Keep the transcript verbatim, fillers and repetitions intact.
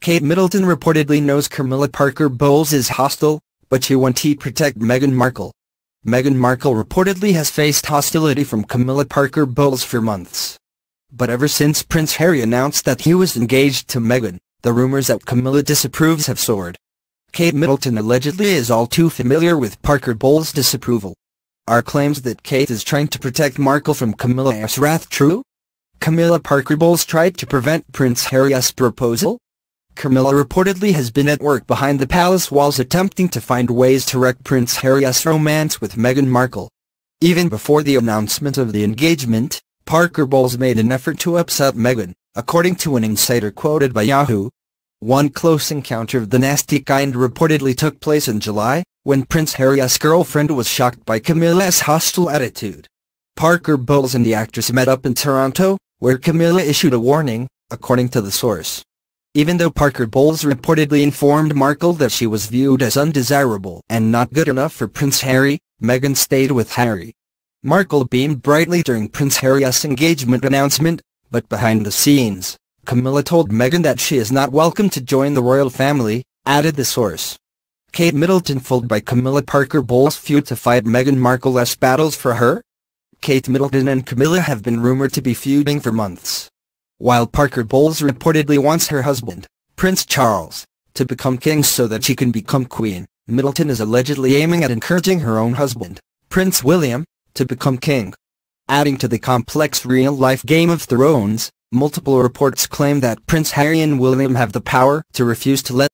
Kate Middleton reportedly knows Camilla Parker Bowles is hostile, but she wants to protect Meghan Markle. Meghan Markle reportedly has faced hostility from Camilla Parker Bowles for months. But ever since Prince Harry announced that he was engaged to Meghan, the rumors that Camilla disapproves have soared. Kate Middleton allegedly is all too familiar with Parker Bowles' disapproval. Are claims that Kate is trying to protect Markle from Camilla's wrath true? Camilla Parker Bowles tried to prevent Prince Harry's proposal? Camilla reportedly has been at work behind the palace walls attempting to find ways to wreck Prince Harry's romance with Meghan Markle. Even before the announcement of the engagement, Parker Bowles made an effort to upset Meghan, according to an insider quoted by Yahoo. One close encounter of the nasty kind reportedly took place in July, when Prince Harry's girlfriend was shocked by Camilla's hostile attitude. Parker Bowles and the actress met up in Toronto, where Camilla issued a warning, according to the source. Even though Parker Bowles reportedly informed Markle that she was viewed as undesirable and not good enough for Prince Harry, Meghan stayed with Harry. Markle beamed brightly during Prince Harry's engagement announcement, but behind the scenes, Camilla told Meghan that she is not welcome to join the royal family, added the source. Kate Middleton fooled by Camilla Parker Bowles' feud to fight Meghan Markle's battles for her? Kate Middleton and Camilla have been rumored to be feuding for months. While Parker Bowles reportedly wants her husband, Prince Charles, to become king so that she can become queen, Middleton is allegedly aiming at encouraging her own husband, Prince William, to become king. Adding to the complex real-life Game of Thrones, multiple reports claim that Prince Harry and William have the power to refuse to let